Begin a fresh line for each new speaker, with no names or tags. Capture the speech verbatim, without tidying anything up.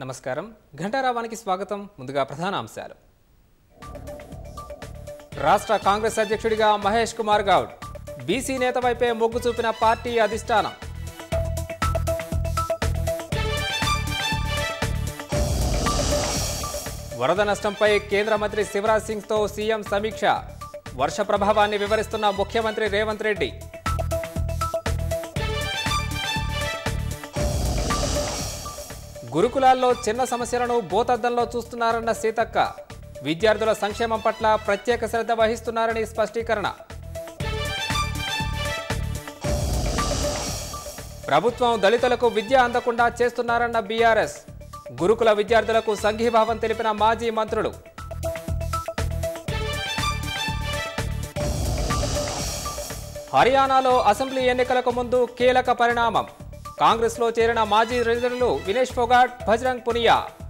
నమస్కారం ఘంటారావానికి స్వాగతం ముందుగా ప్రధాన అంశాలు రాష్ట్ర కాంగ్రెస్ అధ్యక్షుడిగా మహేష్ కుమార్ గౌడ్ బీసీ నేత వైపే మొగ్గు చూపిన పార్టీ అధిష్టానం వరద నష్టంపై కేంద్ర మంత్రి శివరాజ్ సింగ్ తో సీఎం సమీక్ష వర్ష ప్రభావాన్ని వివరిస్తున్న ముఖ్యమంత్రి రేవంత్ రెడ్డి గురుకులాల్లో చిన్న సమస్యలను భూతద్దంలో చూస్తున్నారన్న సీతక్క విద్యార్థుల సంక్షేమం పట్ల ప్రత్యేక శ్రద్ధ వహిస్తున్నారని స్పష్టీకరణ ప్రభుత్వం దళితులకు విద్య అందకుండా చేస్తున్నారన్న బీఆర్ఎస్ గురుకుల విద్యార్థులకు సంఘీభావం తెలిపిన మాజీ మంత్రులు హర్యానాలో అసెంబ్లీ ఎన్నికలకు ముందు కీలక పరిణామం కాంగ్రెస్ లో చేరిన మాజీ లీడర్లు వినేష్ ఫోగాట్ బజరంగ్ పునియా